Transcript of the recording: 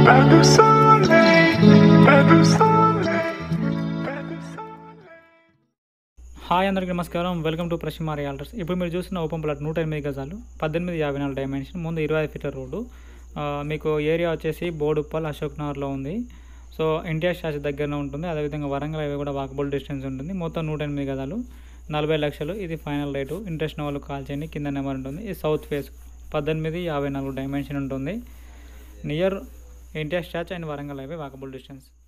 Pas de soleil, pas de soleil, pas de soleil. Hi అందరికీ నమస్కారం. Welcome to Prashma realtors. ఇప్పుడు మీరు చూస్తున్న ఓపెన్ ప్లాట్ 108 గజాలు 1854 డైమెన్షన్, ముందు 25 ఫీటర్ రోడ్డు. మీకు ఏరియా వచ్చేసి బోడుప్పల్ అశోక్ నగర్లో ఉంది. సో ఎన్టీఆర్ స్టాచ్యూ దగ్గరనే ఉంటుంది. అదేవిధంగా వరంగల్ హైవే కూడా వాకబుల్ డిస్టెన్స్ ఉంటుంది. మొత్తం 108 గజాలు 40 లక్షలు. ఇది ఫైనల్ రేటు. ఇంట్రెస్ట్ ఉన్న వాళ్ళు కాల్ చేయండి, కింద నెంబర్ ఉంటుంది. ఇది సౌత్ ఫేస్ 1854 డైమెన్షన్ ఉంటుంది. Near NTR statue and Warangal highway walkable distance.